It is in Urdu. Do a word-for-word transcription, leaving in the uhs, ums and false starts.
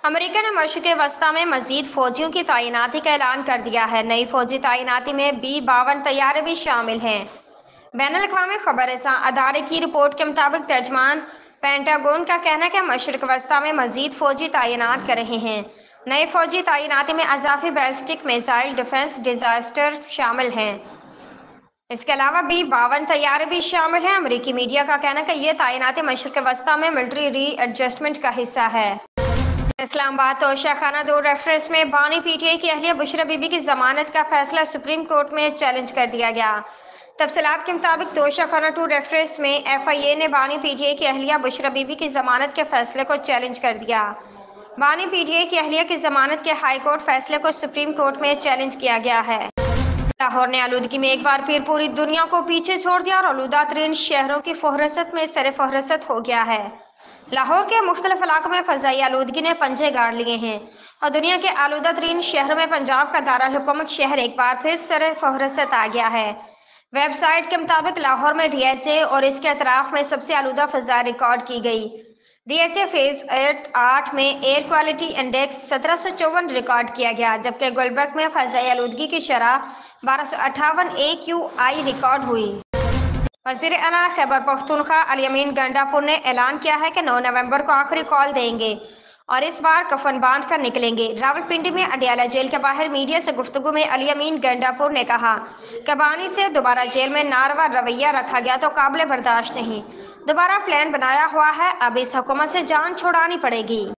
امریکہ نے مشرق وسطی میں مزید فوجیوں کی تعیناتی کا اعلان کر دیا ہے۔ نئی فوجی تعیناتی میں بی باون طیارے بھی شامل ہیں۔ بین الاقوامی خبر رساں ادارے کی رپورٹ کے مطابق ترجمان پینٹاگون کا کہنا ہے کہ مشرق وسطی میں مزید فوجی تعینات کر رہے ہیں۔ نئی فوجی تعیناتی میں اضافی بیلسٹک میزائل ڈیفنس ڈیزاسٹر شامل ہیں۔ اس کے علاوہ بی باون طیارے بھی شامل ہیں۔ امریکی میڈیا کا کہنا ہے کہ یہ تعیناتی مشرق وسطی میں ملٹری ری ایڈجسٹمنٹ کا حصہ ہے۔ اسلام آباد توشہ خانہ دو ریفرنس میں بانی پی ٹی آئی کی اہلیہ بشریٰ بی بی کی ضمانت کا فیصلہ سپریم کورٹ میں چیلنج کر دیا گیا۔ تفصیلات کے مطابق توشہ خانہ ٹو ریفرنس میں ایف آئی اے نے بانی پی ٹی آئی کی اہلیہ بشریٰ بی بی کی ضمانت کے فیصلے کو چیلنج کر دیا۔ بانی پی ٹی آئی کی اہلیہ کی ضمانت کے ہائی کورٹ فیصلے کو سپریم کورٹ میں چیلنج کیا گیا ہے۔ لاہور نے آلودگی میں ایک بار پھر پوری دنیا کو پیچھے چھوڑ دیا اور آلودہ ترین شہروں کی فہرست میں سر فہرست ہو گیا ہے۔ لاہور کے مختلف علاقوں میں فضائی آلودگی نے پنجے گاڑ لیے ہیں اور دنیا کے آلودہ ترین شہروں میں پنجاب کا دارالحکومت شہر ایک بار پھر سر فہرست آ گیا ہے۔ ویب سائٹ کے مطابق لاہور میں ڈی ایچ اے اور اس کے اطراف میں سب سے آلودہ فضا ریکارڈ کی گئی۔ ڈی ایچ اے فیز آٹھ میں ایئر کوالٹی انڈیکس سترہ سو چون ریکارڈ کیا گیا، جبکہ گلبرگ میں فضائی آلودگی کی شرح بارہ سو اٹھاون اے کیو آئی ریکارڈ ہوئی۔ وزیر اعلیٰ خیبر پختونخوا الیمین گنڈاپور نے اعلان کیا ہے کہ نو نومبر کو آخری کال دیں گے اور اس بار کفن باندھ کر نکلیں گے۔ راولپنڈی میں اڈیالہ جیل کے باہر میڈیا سے گفتگو میں الیمین گنڈاپور نے کہا کہ بانی سے دوبارہ جیل میں ناروا رویہ رکھا گیا تو قابل برداشت نہیں۔ دوبارہ پلان بنایا ہوا ہے، اب اس حکومت سے جان چھڑانی پڑے گی۔